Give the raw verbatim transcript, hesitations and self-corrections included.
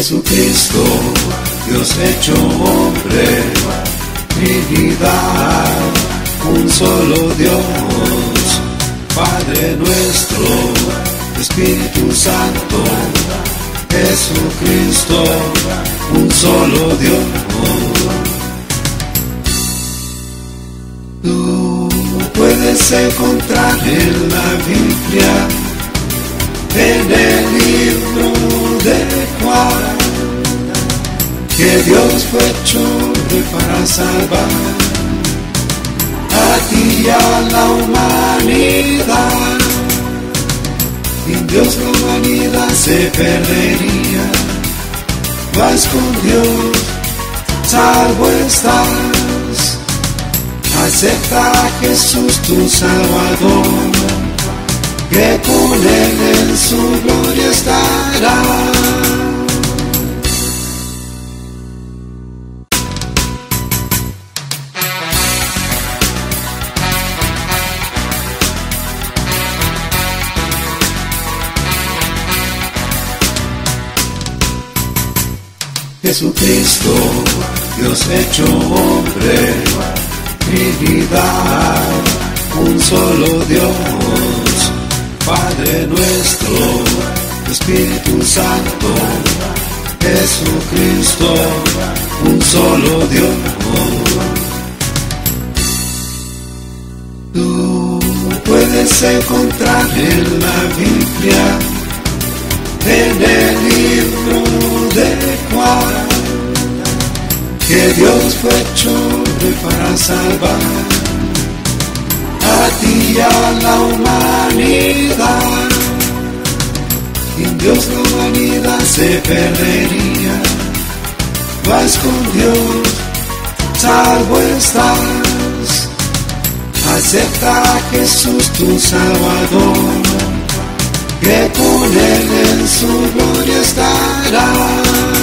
Jesucristo, Dios hecho hombre, Trinidad, un solo Dios, Padre nuestro, Espíritu Santo, Jesucristo, un solo Dios. Tú puedes encontrar en la Biblia, en el libro de Juan, que Dios fue hecho hombre para salvar a ti y a la humanidad. Sin Dios la humanidad se perdería, mas con Dios salvo estás. Acepta a Jesús tu Salvador, que con Él en su gloria estará. Jesucristo, Dios hecho hombre, Trinidad, un solo Dios, Padre nuestro, Espíritu Santo, Jesucristo, un solo Dios. Tú puedes encontrar en la Biblia, en el libro de Juan, que Dios fue hecho hombre para salvar a ti y a la humanidad. Sin Dios la humanidad se perdería, mas con Dios salvo estás. Acepta a Jesús tu Salvador, que con Él en su gloria estará.